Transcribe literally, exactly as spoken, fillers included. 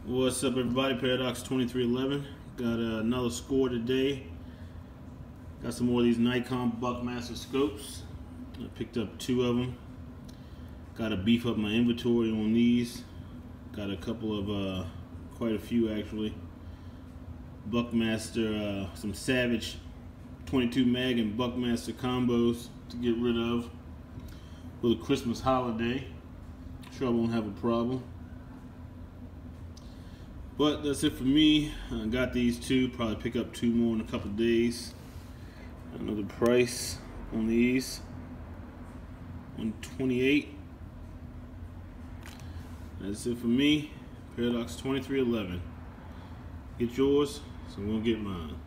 What's up, everybody? Paradox twenty-three eleven. Got uh, another score today. Got some more of these Nikon Buckmaster scopes. I picked up two of them. Got to beef up my inventory on these. Got a couple of, uh, quite a few actually. Buckmaster, uh, some Savage twenty-two mag and Buckmaster combos to get rid of for the Christmas holiday. Sure I won't have a problem. But that's it for me. I got these two. Probably pick up two more in a couple of days. Another price on these, one twenty-eight. That's it for me. Paradox twenty-three eleven. Get yours, so I'm gonna get mine.